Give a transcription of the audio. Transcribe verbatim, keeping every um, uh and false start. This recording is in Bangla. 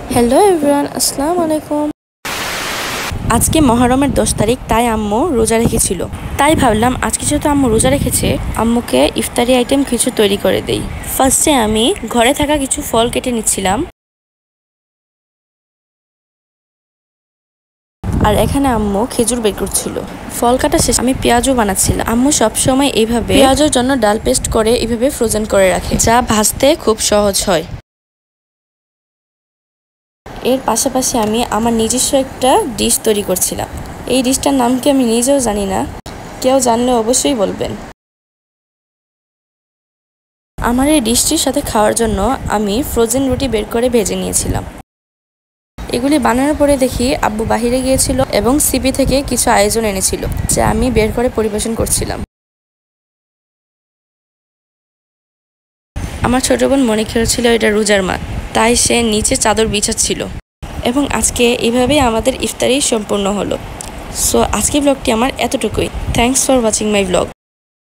হ্যালো এভরিওয়ান, আসসালামু আলাইকুম। আজকে মহরমের দশ তারিখ, তাই আম্মু রোজা রেখেছিল। তাই ভাবলাম আজকে যেহেতু আম্মু রোজা রেখেছে, আম্মুকে ইফতারি আইটেম কিছু তৈরি করে দেই। ফার্স্টে আমি ঘরে থাকা কিছু ফল কেটে নিচ্ছিলাম, আর এখানে আম্মু খেজুর বের করছিল। ফল কাটা শেষ, আমি পেঁয়াজও বানাচ্ছিলাম। আম্মু সবসময় এইভাবে পেঁয়াজের জন্য ডাল পেস্ট করে এইভাবে ফ্রোজেন করে রাখে, যা ভাজতে খুব সহজ হয়। এর পাশাপাশি আমি আমার নিজস্ব একটা ডিশ তৈরি করছিলাম। এই ডিশটার নাম কি আমি নিজেও জানি না, কেউ জানলে অবশ্যই বলবেন। আমার এই ডিশটির সাথে খাওয়ার জন্য আমি ফ্রোজেন রুটি বের করে ভেজে নিয়েছিলাম। এগুলি বানানোর পরে দেখি আব্বু বাহিরে গিয়েছিল এবং সিপি থেকে কিছু আয়োজন এনেছিল, যা আমি বের করে পরিবেশন করছিলাম। আমার ছোট বোন মনে খেলছিল এটা রোজার মাস, তাই সে নিচে চাদর বিছাচ্ছিল। এবং আজকে এইভাবেই আমাদের ইফতারি সম্পূর্ণ হলো। সো আজকের ব্লগটি আমার এতটুকুই। Thanks for watching my blog.